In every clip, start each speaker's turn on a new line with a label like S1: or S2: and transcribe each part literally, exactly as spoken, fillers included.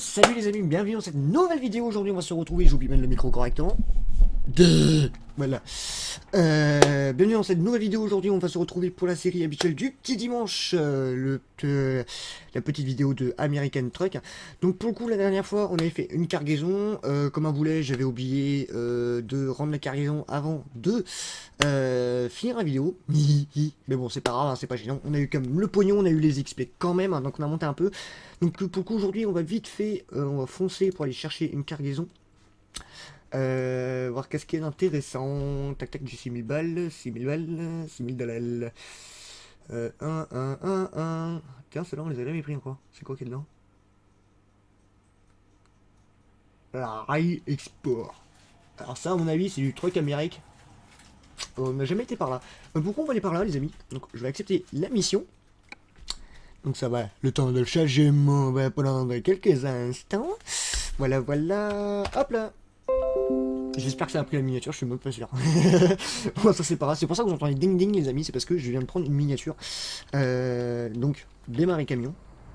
S1: Salut les amis, bienvenue dans cette nouvelle vidéo. Aujourd'hui on va se retrouver, j'oublie même le micro correctement. De... Voilà. Euh, bienvenue dans cette nouvelle vidéo. Aujourd'hui on va se retrouver pour la série habituelle du petit dimanche. Euh, le, euh, la petite vidéo de American Truck. Donc pour le coup la dernière fois on avait fait une cargaison. Euh, comme un boulet j'avais oublié euh, de rendre la cargaison avant de euh, finir la vidéo. Mais bon c'est pas grave, hein, c'est pas gênant. On a eu quand même le pognon, on a eu les X P quand même. Hein, donc on a monté un peu. Donc pour le coup aujourd'hui on va vite fait, euh, on va foncer pour aller chercher une cargaison. Euh, voir qu'est-ce qui est intéressant. Tac tac, j'ai six mille balles, six mille balles, six mille dollars. Euh, un, un, un, un. Tiens, ceux-là on les a jamais pris encore. C'est quoi qui est dedans? La rail export. Alors ça à mon avis c'est du truc américain. On n'a jamais été par là. Euh, pourquoi on va aller par là les amis? Donc je vais accepter la mission. Donc ça va, le temps de chargement va prendre quelques instants. Voilà, voilà. Hop là. J'espère que ça a pris la miniature, je suis même pas sûr. Bon, ça c'est pas grave, c'est pour ça que vous entendez ding ding les amis, c'est parce que je viens de prendre une miniature. Euh, donc, démarrer camion.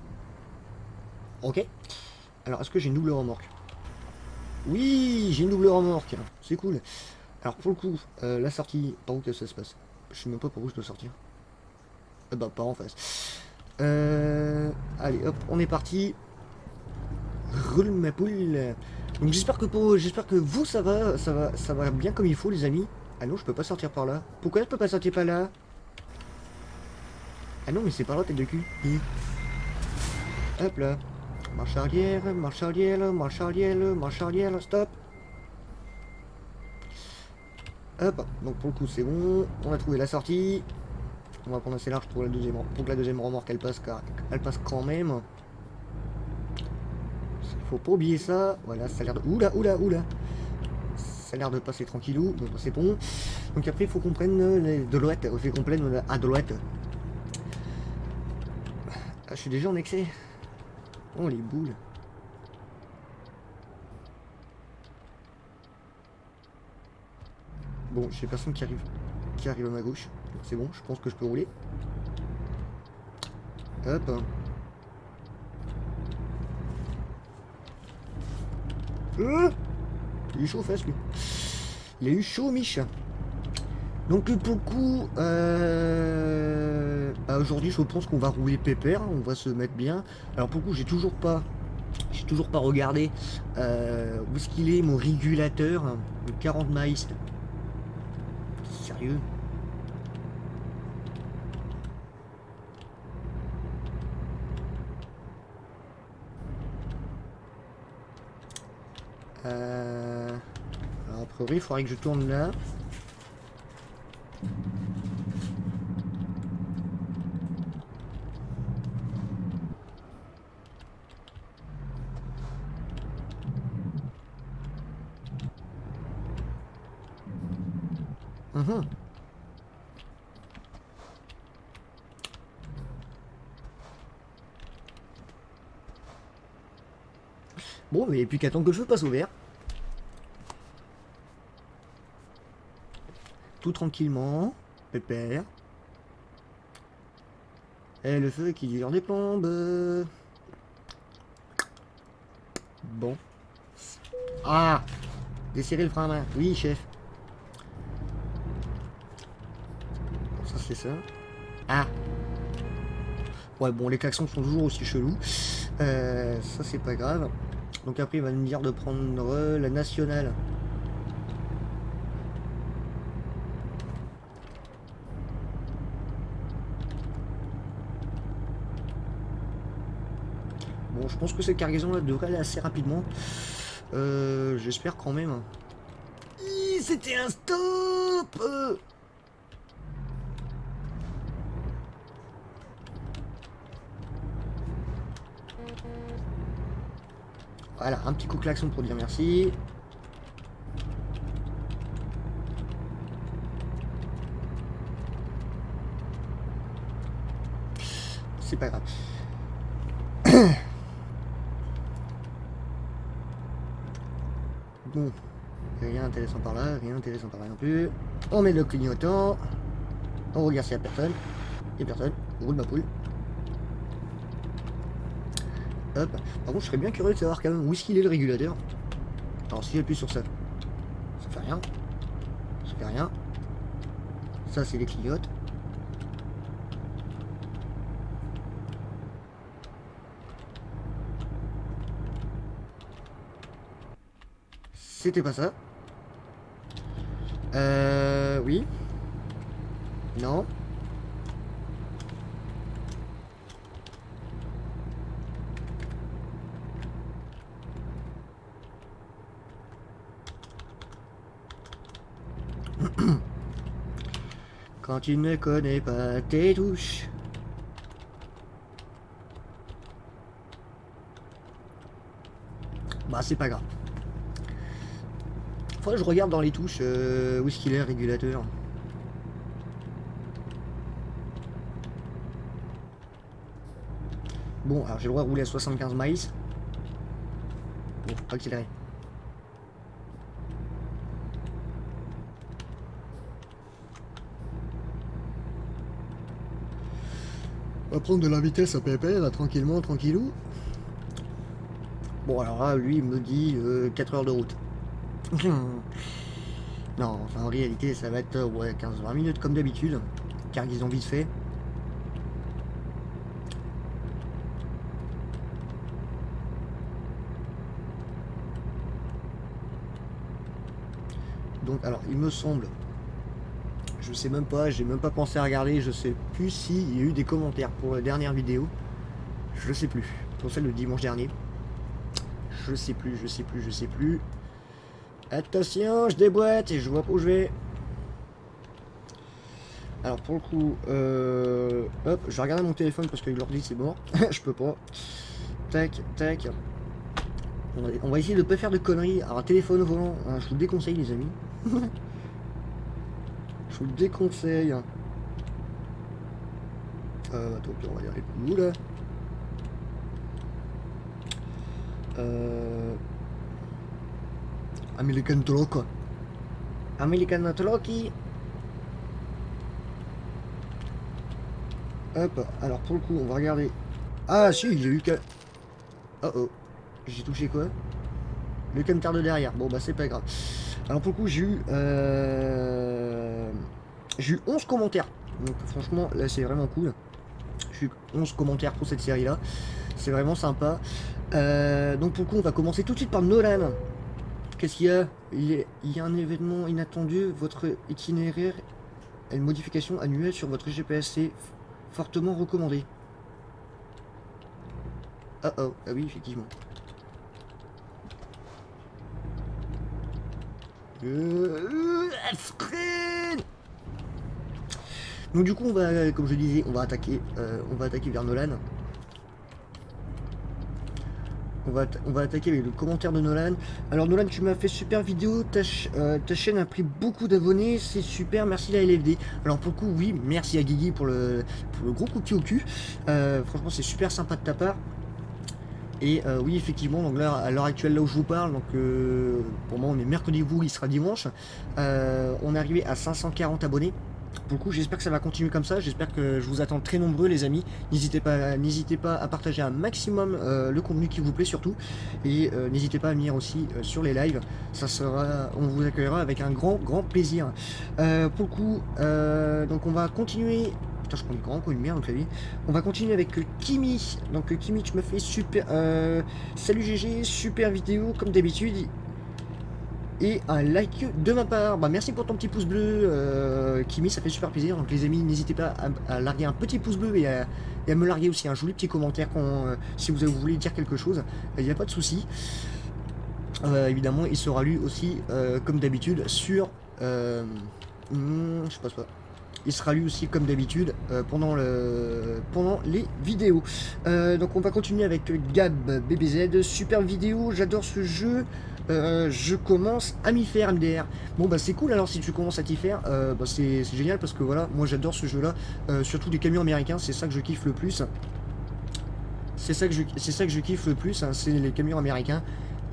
S1: Ok. Alors, est-ce que j'ai une double remorque? Oui, j'ai une double remorque, c'est cool. Alors pour le coup, euh, la sortie, par où que ça se passe? Je sais même pas par où je dois sortir. Ah bah, pas en face. Euh, allez, hop, on est parti. Roule ma poule. Donc j'espère que pour j'espère que vous ça va, ça va, ça va bien comme il faut les amis. Ah non, je peux pas sortir par là. Pourquoi je peux pas sortir par là? Ah non, mais c'est par là tête de cul. Hop là. Marche arrière, marche arrière, marche arrière, marche arrière, stop. Hop, donc pour le coup c'est bon, on a trouvé la sortie. On va prendre assez large pour la deuxième, pour que la deuxième remorque elle passe, car elle passe quand même. Faut pas oublier ça. Voilà, ça a l'air de... Oula, oula, oula. Ça a l'air de passer tranquillou. Donc c'est bon. Donc après, il faut qu'on prenne les droites. Il faut qu'on prenne à droite. Ah, je suis déjà en excès. Oh, les boules. Bon, j'ai personne qui arrive. Qui arrive à ma gauche. C'est bon, je pense que je peux rouler. Hop. Euh il a eu chaud aux fesses lui. Il a eu chaud Mich. Donc pour le coup euh... bah, aujourd'hui je pense qu'on va rouler pépère. On va se mettre bien. Alors pour le coup j'ai toujours pas J'ai toujours pas regardé euh, où est-ce qu'il est mon régulateur de quarante maïs. Sérieux? Euh... Alors a priori il faudrait que je tourne là. Mmh. Bon mais plus qu'à attendre que le feu passe au vert. Tout tranquillement, pépère. Et le feu qui dure des plombes. Bon. Ah, desserrer le frein à main. Oui, chef. Bon, ça c'est ça. Ah. Ouais, bon, les klaxons sont toujours aussi chelous. Euh, ça c'est pas grave. Donc après il va me dire de prendre la nationale. Bon, je pense que cette cargaison là devrait aller assez rapidement. Euh, J'espère quand même. C'était un stop. euh Voilà, un petit coup de klaxon pour dire merci. C'est pas grave. Bon, rien d'intéressant par là, rien d'intéressant par là non plus. On met le clignotant. On regarde s'il n'y a personne. Il n'y a personne. On roule ma poule. Hop. Par contre, je serais bien curieux de savoir quand même où est-ce qu'il est le régulateur. Alors, si j'appuie sur ça, ça fait rien. Ça fait rien. Ça, c'est les clignotes. C'était pas ça. Euh... Oui. Non. Quand tu ne connais pas tes touches. Bah c'est pas grave. Faudrait que je regarde dans les touches euh, où est-ce qu'il est, régulateur. Bon, alors j'ai le droit de rouler à soixante-quinze miles. Bon, faut pas accélérer. On va prendre de la vitesse à pépère, là, tranquillement, tranquillou. Bon, alors là, lui, il me dit euh, quatre heures de route. Non, enfin, en réalité, ça va être ouais, quinze vingt minutes comme d'habitude. Car ils ont vite fait. Donc, alors, il me semble... Je sais même pas, j'ai même pas pensé à regarder, je sais plus s'il y a eu des commentaires pour la dernière vidéo. Je sais plus. Pour celle de dimanche dernier. Je sais plus, je sais plus, je sais plus. Attention, je déboîte et je vois pas où je vais. Alors pour le coup, euh, hop, je vais regarder mon téléphone parce que l'ordi c'est mort. Je peux pas. Tac, tac. On va, on va essayer de pas faire de conneries. Alors un téléphone au volant, hein, je vous le déconseille les amis. Je vous le déconseille. Euh, attends, on va dire les coups là. Euh... American Truck. American Trucky. Hop, alors pour le coup, on va regarder. Ah si, il y a eu que... Oh oh. J'ai touché quoi? Le camtar de derrière. Bon bah c'est pas grave. Alors pour le coup, j'ai eu... Euh... J'ai eu onze commentaires. Donc franchement, là c'est vraiment cool. J'ai eu onze commentaires pour cette série là. C'est vraiment sympa. Euh... Donc pour le coup, on va commencer tout de suite par Nolan. Qu'est-ce qu'il y a? il, est... il y a un événement inattendu. Votre itinéraire a une modification annuelle sur votre G P S. C'est fortement recommandé. Oh oh, ah oui, effectivement. Euh... Donc du coup, on va, comme je disais, on va attaquer, euh, on va attaquer vers Nolan. On va, on va attaquer avec le commentaire de Nolan. Alors Nolan, tu m'as fait super vidéo, ta, ch euh, ta chaîne a pris beaucoup d'abonnés, c'est super, merci la L F D. Alors pour le coup, oui, merci à Guigui pour le, pour le gros coup de pied au cul. Euh, franchement, c'est super sympa de ta part. Et euh, oui, effectivement, donc là, à l'heure actuelle, là où je vous parle, donc euh, pour moi, on est mercredi, vous, il sera dimanche. Euh, on est arrivé à cinq cent quarante abonnés. Pour le coup, j'espère que ça va continuer comme ça. J'espère que je vous attends très nombreux, les amis. N'hésitez pas, n'hésitez pas à partager un maximum euh, le contenu qui vous plaît, surtout. Et euh, n'hésitez pas à venir aussi euh, sur les lives. Ça sera, on vous accueillera avec un grand, grand plaisir. Euh, pour le coup, euh, donc on va continuer. Putain, je prends des grands coups de merde, donc la vie. On va continuer avec euh, Kimi. Donc euh, Kimi, tu me fais super. Euh, salut G G, super vidéo comme d'habitude. Et un like de ma part. Bah, merci pour ton petit pouce bleu, euh, Kimi, ça fait super plaisir. Donc les amis, n'hésitez pas à, à larguer un petit pouce bleu et à, et à me larguer aussi un joli petit commentaire quand, euh, si vous, vous voulez dire quelque chose. Il n'y a pas de souci. Euh, évidemment, il sera lu aussi, euh, comme d'habitude, sur... Euh, hmm, je sais pas pas. Il sera lu aussi comme d'habitude euh, pendant, le, pendant les vidéos. Euh, donc on va continuer avec Gab B B Z. Super vidéo, j'adore ce jeu. Euh, je commence à m'y faire M D R. Bon bah c'est cool, alors si tu commences à t'y faire, euh, bah, c'est génial parce que voilà, moi j'adore ce jeu là, euh, surtout les camions américains, c'est ça que je kiffe le plus. C'est ça que je, c'est ça que je kiffe le plus, hein, c'est les camions américains.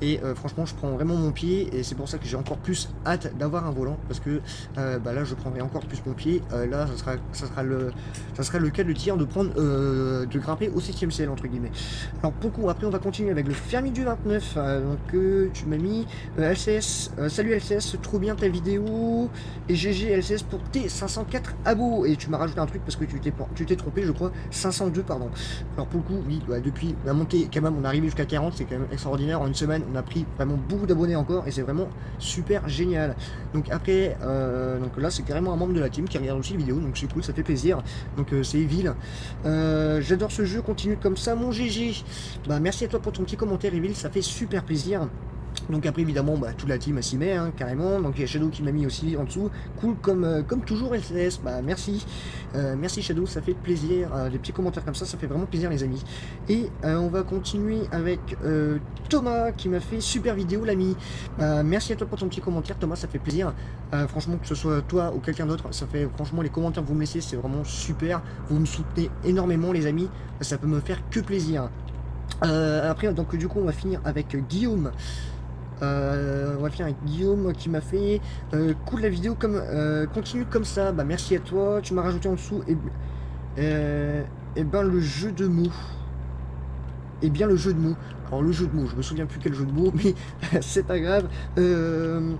S1: Et euh, franchement, je prends vraiment mon pied. Et c'est pour ça que j'ai encore plus hâte d'avoir un volant. Parce que euh, bah là, je prendrai encore plus mon pied. Euh, là, ça sera, ça, sera le, ça sera le cas de tir de prendre, euh, de grimper au septième ciel, entre guillemets. Alors, pour le coup, après, on va continuer avec le fermier du vingt-neuf. Euh, donc, euh, tu m'as mis euh, L C S. Euh, salut L C S, trop bien ta vidéo. Et G G L C S pour tes cinq cent quatre abos. Et tu m'as rajouté un truc parce que tu t'es tu t'es trompé, je crois. cinq cent deux, pardon. Alors, pour le coup, oui, bah, depuis la montée, quand même, on est arrivé jusqu'à quarante. C'est quand même extraordinaire. En une semaine, on a pris vraiment beaucoup d'abonnés encore. Et c'est vraiment super génial. Donc, après, euh, donc là, c'est carrément un membre de la team qui regarde aussi les vidéos. Donc, c'est cool, ça fait plaisir. Donc, euh, c'est Evil. Euh, J'adore ce jeu. Continue comme ça, mon G G. Bah, merci à toi pour ton petit commentaire, Evil. Ça fait super plaisir. Donc après évidemment bah, toute la team s'y met hein, carrément, donc il y a Shadow qui m'a mis aussi en dessous, cool comme, euh, comme toujours L C S, bah merci, euh, merci Shadow, ça fait plaisir, euh, des petits commentaires comme ça, ça fait vraiment plaisir les amis. Et euh, on va continuer avec euh, Thomas qui m'a fait super vidéo l'ami, euh, merci à toi pour ton petit commentaire Thomas, ça fait plaisir, euh, franchement que ce soit toi ou quelqu'un d'autre, ça fait franchement les commentaires que vous me laissez c'est vraiment super, vous me soutenez énormément les amis, ça peut me faire que plaisir. Euh, après donc du coup on va finir avec Guillaume. Euh, on va finir avec Guillaume qui m'a fait euh, cool la vidéo comme euh, continue comme ça, bah merci à toi, tu m'as rajouté en dessous et, euh, et ben le jeu de mots et bien le jeu de mots alors le jeu de mots je me souviens plus quel jeu de mots mais c'est pas grave euh...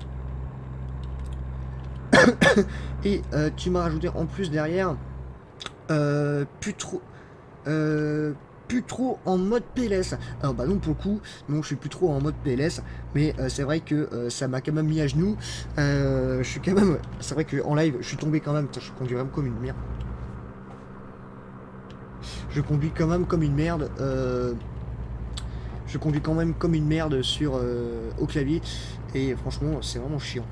S1: et euh, tu m'as rajouté en plus derrière euh, plus trop euh, plus trop en mode P L S. Alors bah non pour le coup, non je suis plus trop en mode P L S, mais euh, c'est vrai que euh, ça m'a quand même mis à genoux. Euh, je suis quand même, c'est vrai que en live je suis tombé quand même. Putain, je conduis vraiment comme une merde. Je conduis quand même comme une merde. Euh, je conduis quand même comme une merde sur euh, au clavier et franchement c'est vraiment chiant.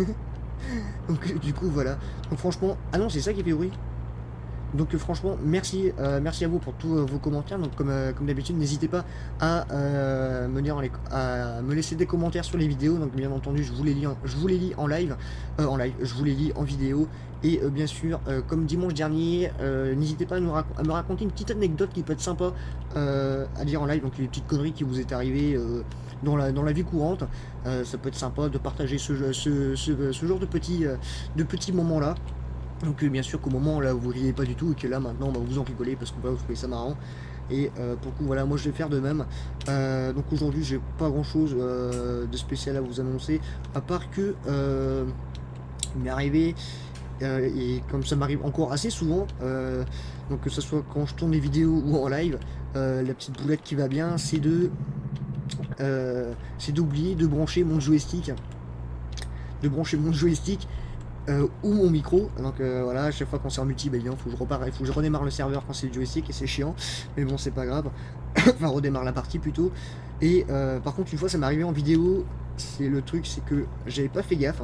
S1: Donc du coup voilà. Donc franchement, ah non c'est ça qui fait bruit. Donc euh, franchement merci euh, merci à vous pour tous euh, vos commentaires. Donc comme, euh, comme d'habitude n'hésitez pas à, euh, me lire les, à me laisser des commentaires sur les vidéos. Donc bien entendu je vous les lis en, je vous les lis en live euh, en live je vous les lis en vidéo. Et euh, bien sûr euh, comme dimanche dernier euh, n'hésitez pas à, nous à me raconter une petite anecdote qui peut être sympa euh, à dire en live. Donc les petites conneries qui vous est arrivées euh, dans, la, dans la vie courante, euh, ça peut être sympa de partager ce, ce, ce, ce genre de petits, euh, de petits moments là. Donc euh, bien sûr qu'au moment là vous riez pas du tout et que là maintenant bah, vous en rigolez parce que bah, vous trouvez ça marrant. Et euh, pour le coup voilà moi je vais faire de même. Euh, donc aujourd'hui j'ai pas grand chose euh, de spécial à vous annoncer. À part que euh, il m'est arrivé euh, et comme ça m'arrive encore assez souvent, euh, donc que ce soit quand je tourne les vidéos ou en live, euh, la petite boulette qui va bien c'est de euh, c'est d'oublier de brancher mon joystick. De brancher mon joystick. Euh, ou mon micro, donc euh, voilà, à chaque fois qu'on c'est en multi, bah, il faut que je repars, il faut que je redémarre le serveur quand c'est le joystick et c'est chiant, mais bon c'est pas grave, enfin redémarre la partie plutôt. Et euh, par contre une fois ça m'est arrivé en vidéo, c'est le truc c'est que j'avais pas fait gaffe,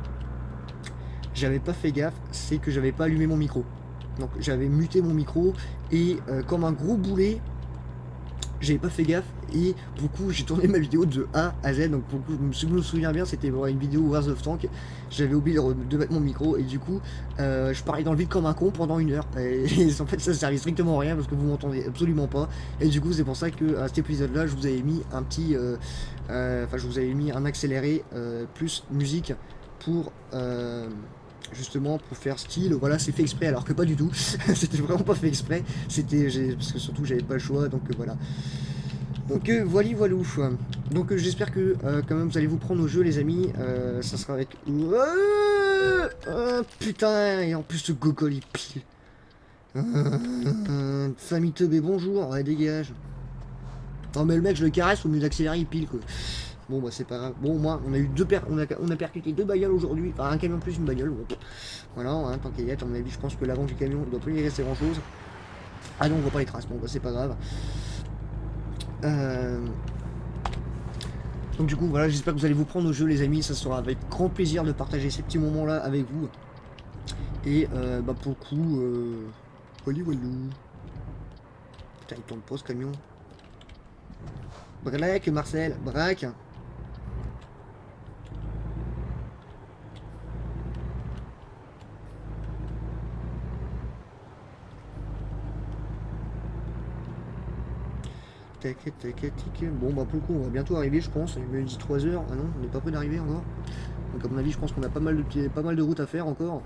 S1: j'avais pas fait gaffe, c'est que j'avais pas allumé mon micro, donc j'avais muté mon micro et euh, comme un gros boulet, j'avais pas fait gaffe et pour le coup j'ai tourné ma vidéo de A à Z. Donc pour le coup, si je me souviens bien c'était une vidéo Wars of Tank, j'avais oublié de, de mettre mon micro et du coup euh, je parlais dans le vide comme un con pendant une heure et, et en fait ça servait strictement à rien parce que vous m'entendez absolument pas et du coup c'est pour ça que à cet épisode là je vous avais mis un petit euh, euh, enfin je vous avais mis un accéléré euh, plus musique pour euh, justement pour faire style, voilà c'est fait exprès alors que pas du tout, c'était vraiment pas fait exprès, c'était parce que surtout j'avais pas le choix donc euh, voilà. Donc euh, voilà voilou. Donc euh, j'espère que euh, quand même vous allez vous prendre au jeu les amis, euh, ça sera avec... Euh, euh, putain et en plus ce gogol il pile. Euh, euh, famille teubé bonjour, ouais dégage. Non mais le mec je le caresse au mieux d'accélérer il pile quoi. Bon bah c'est pas grave. Bon moi on a eu deux per on a, on a percuté deux bagnoles aujourd'hui. Enfin un camion plus une bagnole. Bon. Voilà, hein, tant qu'il y a, à mon avis je pense que l'avant du camion il doit plus y rester grand chose. Ah non on voit pas les traces, bon bah c'est pas grave. Euh... Donc du coup voilà j'espère que vous allez vous prendre au jeu les amis. Ça sera avec grand plaisir de partager ces petits moments là avec vous. Et euh, bah pour le coup euh... Wally Wallou. Putain il tourne pas ce camion. Braque Marcel, braque. tac, tac, tac. Bon bah pour le coup on va bientôt arriver je pense, il me dit trois heures, ah non on n'est pas près d'arriver encore. Donc à mon avis je pense qu'on a pas mal de petits, pas mal de routes à faire encore.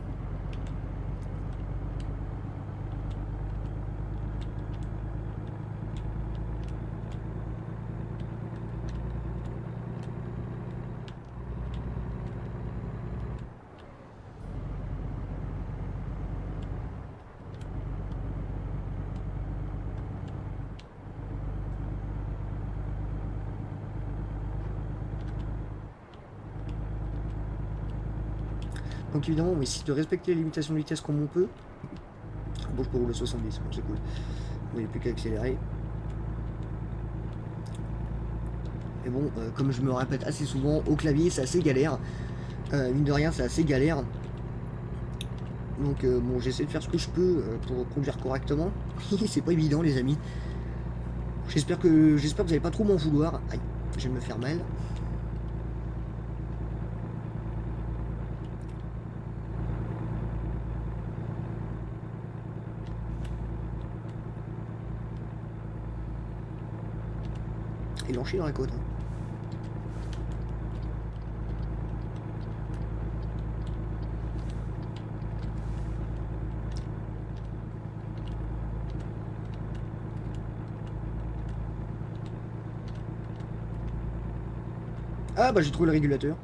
S1: Donc évidemment on va essayer de respecter les limitations de vitesse comme on peut. Bon je peux rouler soixante-dix, bon, c'est cool. Il n'y a plus qu'à accélérer. Mais bon, euh, comme je me répète assez souvent, au clavier c'est assez galère. Euh, mine de rien c'est assez galère. Donc euh, bon j'essaie de faire ce que je peux euh, pour conduire correctement. C'est pas évident les amis. J'espère que j'espère que vous n'allez pas trop m'en vouloir. Aïe, je vais me faire mal. Il en chie dans la côte. Hein. Ah bah j'ai trouvé le régulateur.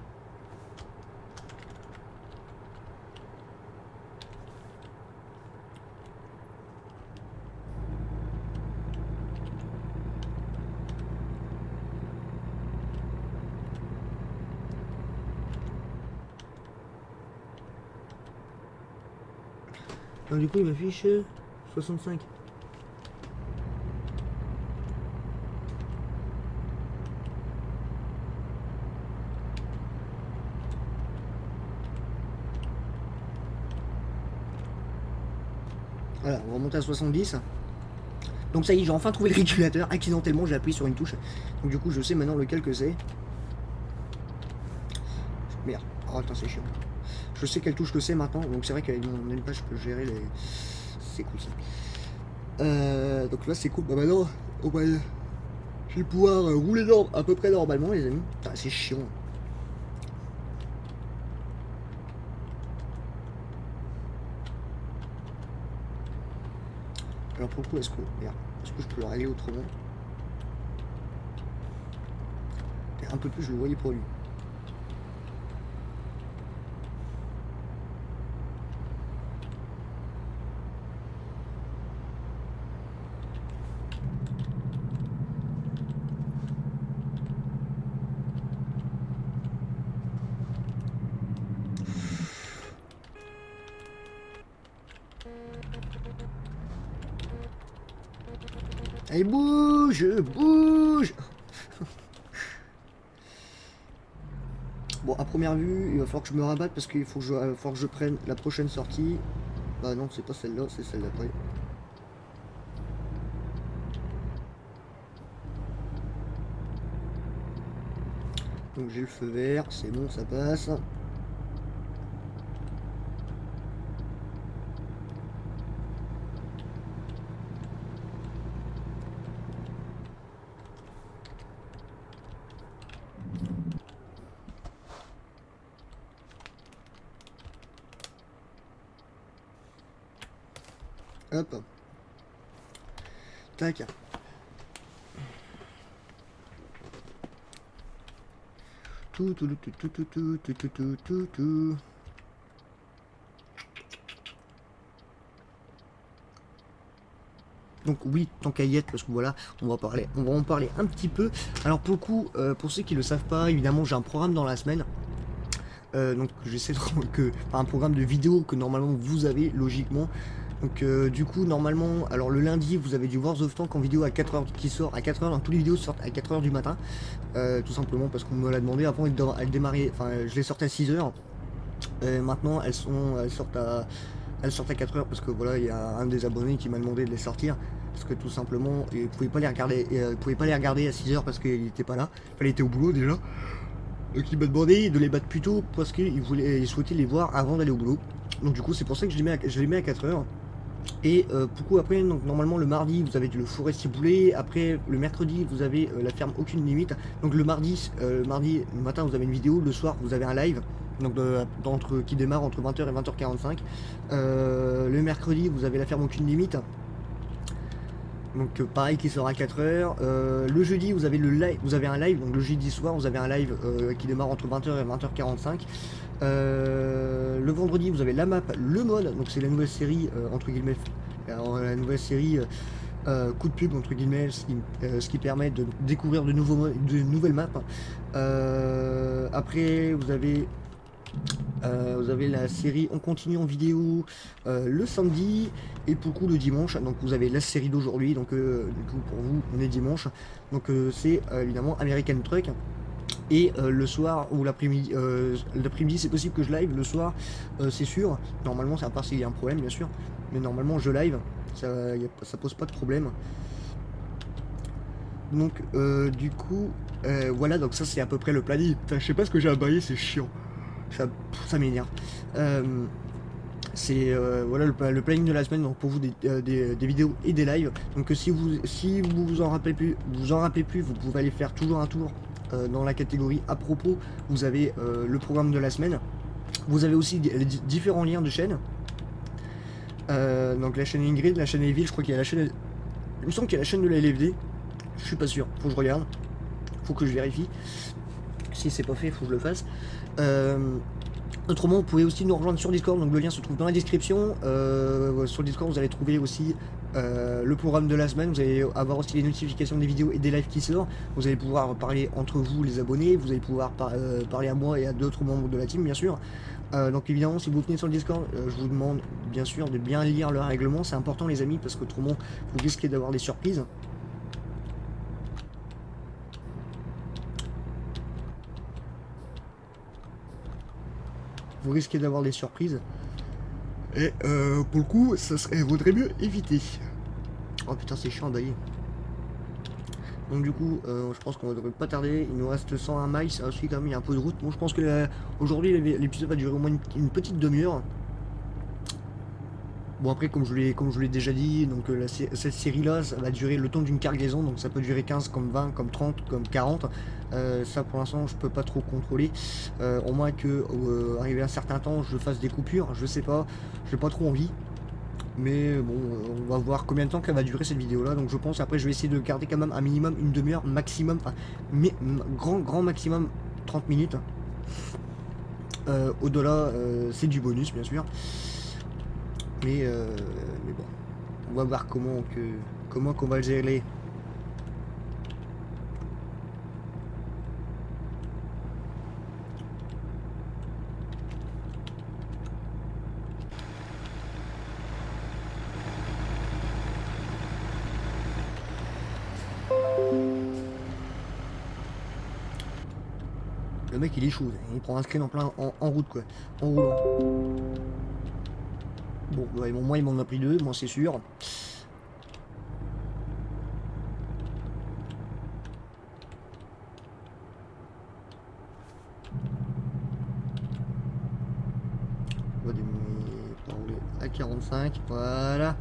S1: Alors, du coup il m'affiche soixante-cinq. Voilà, on va monter à soixante-dix. Donc ça y est, j'ai enfin trouvé le régulateur. Accidentellement, j'ai appuyé sur une touche. Donc du coup, je sais maintenant lequel que c'est. Merde. Oh, attends, c'est chiant. Je sais quelle touche que c'est maintenant. Donc c'est vrai qu'avec mon N-Page, je peux gérer les... C'est cool ça. Euh, donc là, c'est cool. Bah maintenant, on va... je vais pouvoir rouler dans, à peu près normalement, les amis. C'est chiant. Alors pour le coup, est-ce que, merde, est-ce que je peux le régler autrement? Un peu plus, je le voyais pour lui. Allez, bouge, bouge. Bon, à première vue, il va falloir que je me rabatte parce qu'il faut que je, euh, faut que je prenne la prochaine sortie. Bah non, c'est pas celle-là, c'est celle d'après. Donc j'ai le feu vert, c'est bon, ça passe. Hop. Tac. Tout, tout, tout, tout, tout, tout, tout, tout, tout, tout, tout. Donc oui, tant qu'à y être, parce que voilà, on va parler, on va en parler un petit peu. Alors pour le coup, euh, pour ceux qui ne le savent pas, évidemment j'ai un programme dans la semaine. Euh, donc j'essaie de que, enfin, un programme de vidéo que normalement vous avez logiquement. Donc euh, du coup normalement, alors le lundi vous avez du Wars of Tank en vidéo à quatre heures qui sort à quatre heures, donc toutes les vidéos sortent à quatre heures du matin, euh, tout simplement parce qu'on me l'a demandé. Avant elle, elle démarrait, enfin je les sortais à six heures, euh, maintenant elles sont, elles sortent à, elles sortent à quatre heures parce que voilà il y a un des abonnés qui m'a demandé de les sortir parce que tout simplement il pouvait pas les regarder, il pouvait pas les regarder à six heures parce qu'il était pas là, enfin, il était au boulot déjà. Donc il m'a demandé de les battre plus tôt parce qu'il voulait, il souhaitait les voir avant d'aller au boulot. Donc du coup c'est pour ça que je les mets à, je les mets à quatre heures. Et euh, beaucoup après, donc normalement le mardi vous avez le forêt ciboulé, après le mercredi vous avez euh, la ferme aucune limite, donc le mardi, euh, le mardi matin vous avez une vidéo, le soir vous avez un live, donc de, entre, qui démarre entre vingt heures et vingt heures quarante-cinq, euh, le mercredi vous avez la ferme aucune limite, donc euh, pareil qui sort à quatre heures, euh, le jeudi vous avez le live, vous avez un live, donc le jeudi soir vous avez un live euh, qui démarre entre vingt heures et vingt heures quarante-cinq. Euh, le vendredi vous avez la map, le mode, donc c'est la nouvelle série euh, entre guillemets, alors, la nouvelle série euh, euh, coup de pub entre guillemets, ce qui, euh, ce qui permet de découvrir de, nouveaux, de nouvelles maps. Euh, après vous avez euh, vous avez la série on continue en vidéo euh, le samedi et pour le coup le dimanche, donc vous avez la série d'aujourd'hui, donc euh, du coup pour vous on est dimanche, donc euh, c'est euh, évidemment American Truck. Et euh, le soir ou l'après-midi, euh, l'après-midi c'est possible que je live, le soir euh, c'est sûr, normalement c'est à part s'il y a un problème bien sûr, mais normalement je live, ça, y a, ça pose pas de problème. Donc euh, du coup, euh, voilà, donc ça c'est à peu près le planning. Putain, je sais pas ce que j'ai à bailler, c'est chiant, ça, ça m'énerve. Euh, c'est euh, voilà le, le planning de la semaine, donc pour vous des, euh, des, des vidéos et des lives. Donc si vous si vous vous en rappelez plus, vous en rappelez plus, vous pouvez aller faire toujours un tour dans la catégorie à propos, vous avez euh, le programme de la semaine, vous avez aussi les différents liens de chaîne, euh, donc la chaîne Ingrid, la chaîne Evil, je crois qu'il y a la chaîne, il me semble qu'il y a la chaîne de la L F D, je suis pas sûr, faut que je regarde, faut que je vérifie, si c'est pas fait, faut que je le fasse. Euh, autrement vous pouvez aussi nous rejoindre sur Discord, donc le lien se trouve dans la description. Euh, sur Discord vous allez trouver aussi Euh, le programme de la semaine, vous allez avoir aussi les notifications des vidéos et des lives qui sortent, vous allez pouvoir parler entre vous les abonnés, vous allez pouvoir par, euh, parler à moi et à d'autres membres de la team bien sûr. Euh, donc évidemment si vous venez sur le Discord, euh, je vous demande bien sûr de bien lire le règlement, c'est important les amis, parce qu'autrement vous risquez d'avoir des surprises. Vous risquez d'avoir des surprises. Et euh, pour le coup, ça serait, vaudrait mieux éviter. Oh putain, c'est chiant d'ailleurs. Donc du coup, euh, je pense qu'on ne devrait pas tarder. Il nous reste cent un miles, ça aussi quand même, il y a un peu de route. Bon, je pense que euh, aujourd'hui, l'épisode va durer au moins une, une petite demi-heure. Bon après, comme je l'ai comme je l'ai déjà dit, donc euh, la, cette série-là, ça va durer le temps d'une cargaison. Donc ça peut durer quinze, comme vingt, comme trente, comme quarante. Euh, ça pour l'instant, je peux pas trop contrôler. Euh, au moins que, euh, arrivé à un certain temps, je fasse des coupures. Je sais pas, j'ai pas trop envie. Mais bon, euh, on va voir combien de temps qu'elle va durer cette vidéo là. Donc je pense après je vais essayer de garder quand même un minimum une demi-heure maximum, enfin mais, grand grand maximum trente minutes. Euh, Au-delà euh, c'est du bonus bien sûr. Mais, euh, mais bon, on va voir comment que comment qu'on va le gérer. Le mec il est chaud, il prend un screen en plein en, en route quoi, en roulant. Bon, ouais, bon moi il m'en a pris deux, moi c'est sûr. On va dérouler à quarante-cinq, voilà.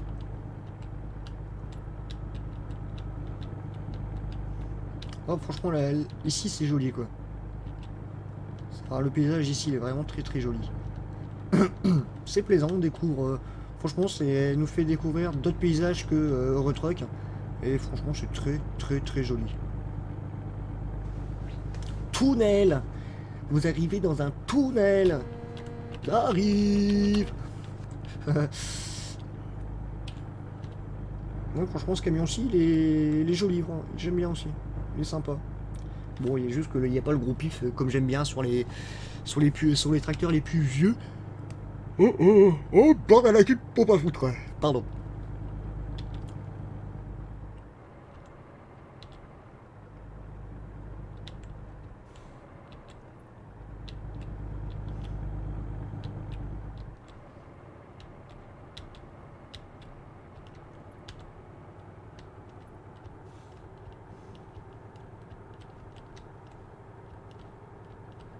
S1: Oh franchement là, ici c'est joli quoi. Alors, le paysage ici il est vraiment très très joli. C'est plaisant, on découvre, euh, franchement c'est nous fait découvrir d'autres paysages que euh, Eurotruck. Et franchement c'est très très très joli. Tunnel. Vous arrivez dans un tunnel. J'arrive. Ouais, franchement ce camion-ci il est, il est joli, j'aime bien aussi, il est sympa. Bon, il y a juste qu'il n'y a pas le gros pif comme j'aime bien sur les sur les plus sur les tracteurs les plus vieux. Oh oh oh, bordel à la pour pas foutre. Pardon.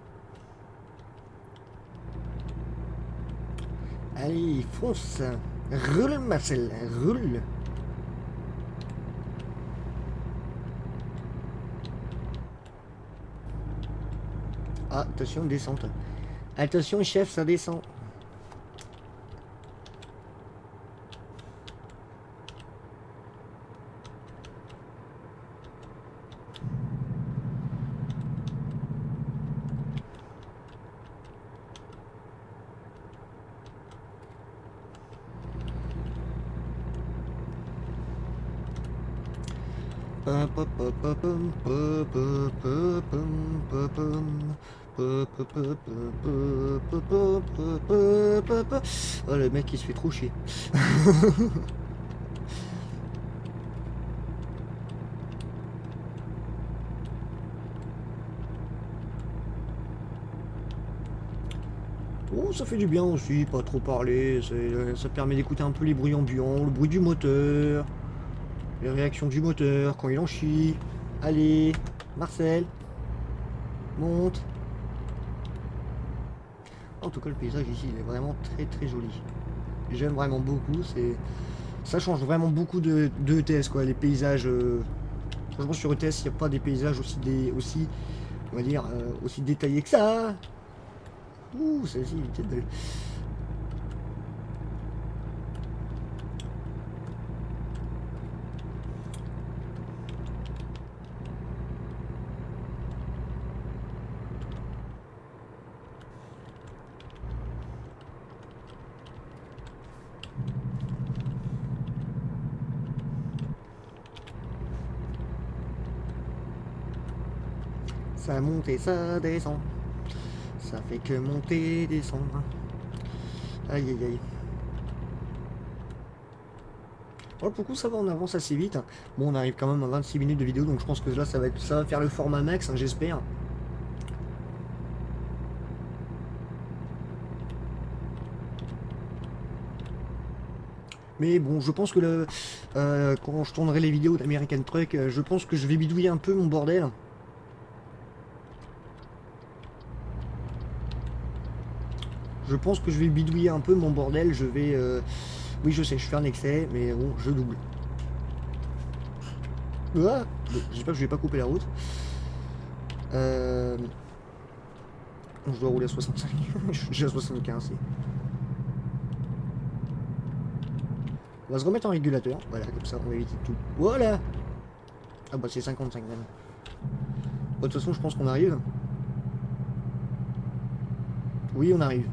S1: Allez, fonce. Roule, Marcel, roule. Ah, attention, descente. Attention, chef, ça descend. Oh, le mec il se fait trop chier. Oh, ça fait du bien aussi, pas trop parler, ça permet d'écouter un peu les bruits ambiants, le bruit du moteur, les réactions du moteur quand il en chie. Allez, Marcel, monte. En tout cas, le paysage ici, il est vraiment très très joli. J'aime vraiment beaucoup, c'est... Ça change vraiment beaucoup de, de E T S, quoi, les paysages... Euh... Franchement, sur E T S, il n'y a pas des paysages aussi, des, aussi on va dire, euh, aussi détaillés que ça. Ouh, celle-ci, il était belle. Ça monte et ça descend. Ça fait que monter et descendre. Aïe aïe aïe. Alors pour le coup ça va, on avance assez vite. Bon, on arrive quand même à vingt-six minutes de vidéo, donc je pense que là ça va, être, ça va faire le format max, hein, j'espère. Mais bon, je pense que le, euh, quand je tournerai les vidéos d'American Truck, je pense que je vais bidouiller un peu mon bordel. Je pense que je vais bidouiller un peu mon bordel, je vais... Euh... Oui, je sais, je fais un excès, mais bon, je double. Ah, j'espère que je vais pas couper la route. Euh... Je dois rouler à soixante-cinq. Je suis déjà à soixante-quinze. On va se remettre en régulateur. Voilà, comme ça, on va éviter tout. Voilà. Ah bah c'est cinquante-cinq même. Bon, de toute façon, je pense qu'on arrive. Oui, on arrive.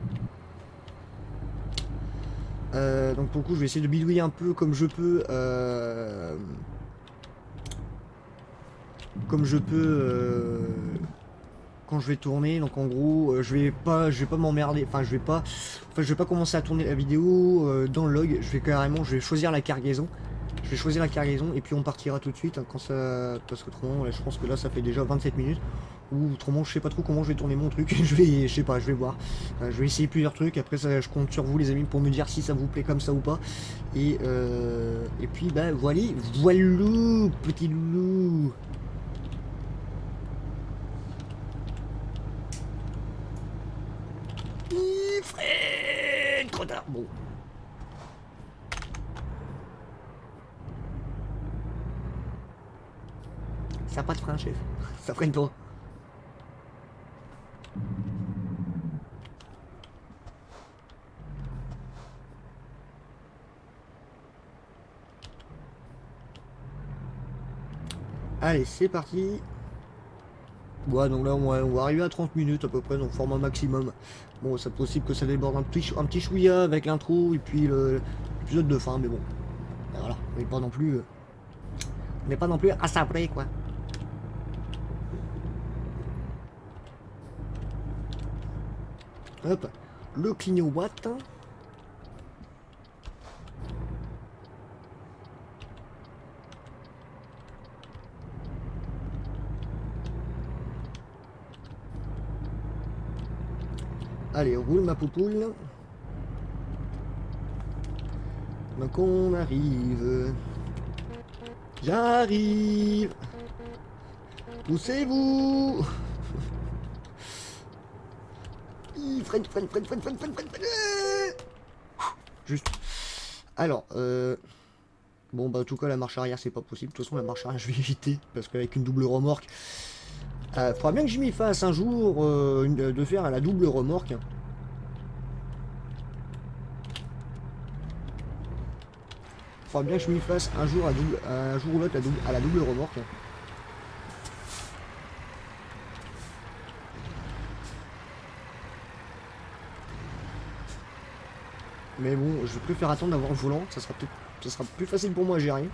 S1: Euh, donc pour le coup je vais essayer de bidouiller un peu comme je peux euh, comme je peux euh, quand je vais tourner. Donc en gros euh, je vais pas je vais pas m'emmerder, enfin je vais pas enfin je vais pas commencer à tourner la vidéo euh, dans le log. Je vais carrément je vais choisir la cargaison je vais choisir la cargaison et puis on partira tout de suite, hein, quand ça, parce qu'autrement là, je pense que là ça fait déjà vingt-sept minutes. Ou autrement je sais pas trop comment je vais tourner mon truc. Je vais, je sais pas, je vais voir. Euh, je vais essayer plusieurs trucs. Après ça, je compte sur vous les amis pour me dire si ça vous plaît comme ça ou pas. Et euh, et puis bah voilà, voilou, petit loulou. Fred, trop tard. Bon. Ça n'a pas de frein, chef. Ça freine pas. Allez, c'est parti. Ouais, donc là, on va, on va arriver à trente minutes à peu près, donc format maximum. Bon, c'est possible que ça déborde un petit, un petit chouïa avec l'intro et puis l'épisode de fin, mais bon. Et voilà, on n'est pas non plus... Euh, on n'est pas non plus à ça près, quoi. Hop, le clignowatt. Allez, roule ma poupoule. Donc on arrive. J'arrive. Poussez-vous. Freine, freine, freine, freine, freine, freine, freine, freine. Juste. Alors, euh... bon bah en tout cas la marche arrière c'est pas possible. De toute façon la marche arrière je vais éviter. Parce qu'avec une double remorque... Euh, faudra bien que je m'y fasse un jour euh, une, de faire à la double remorque. Faudra bien que je m'y fasse un jour à double, un jour ou l'autre à la double remorque. Mais bon, je préfère attendre d'avoir le volant, ça sera peut-être, ça sera plus facile pour moi à gérer.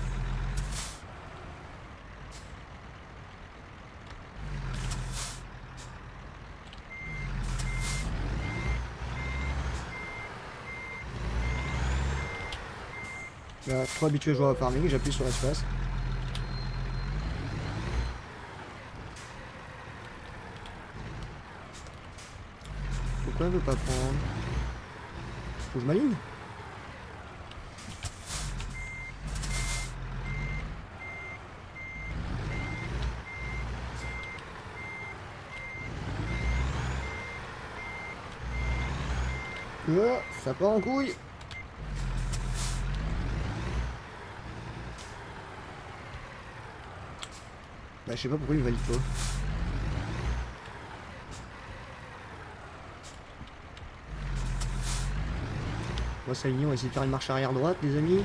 S1: Là, trop habitué à jouer à farming, j'appuie sur l'espace. Pourquoi elle veut pas prendre? Faut que je m'aligne? Oh, ça part en couille. Bah je sais pas pourquoi il valide pas. On va s'aligner, on va essayer de faire une marche arrière droite les amis.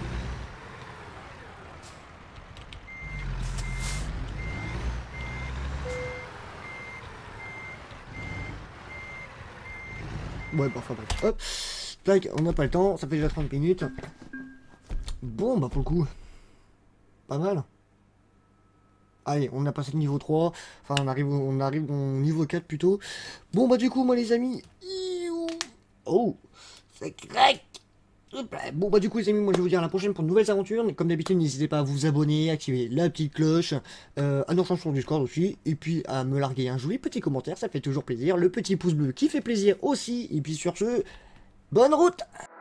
S1: Ouais bah enfin bref. Hop. Tac, on n'a pas le temps, ça fait déjà trente minutes. Bon bah pour le coup. Pas mal. Allez, on a passé le niveau trois. Enfin, on arrive, au, on arrive au niveau quatre plutôt. Bon, bah, du coup, moi, les amis. Oh, ça craque. Bon, bah, du coup, les amis, moi, je vais vous dire à la prochaine pour de nouvelles aventures. Comme d'habitude, n'hésitez pas à vous abonner, activer la petite cloche, euh, à nous rejoindre sur Discord aussi. Et puis, à me larguer un joli petit commentaire. Ça fait toujours plaisir. Le petit pouce bleu qui fait plaisir aussi. Et puis, sur ce, bonne route!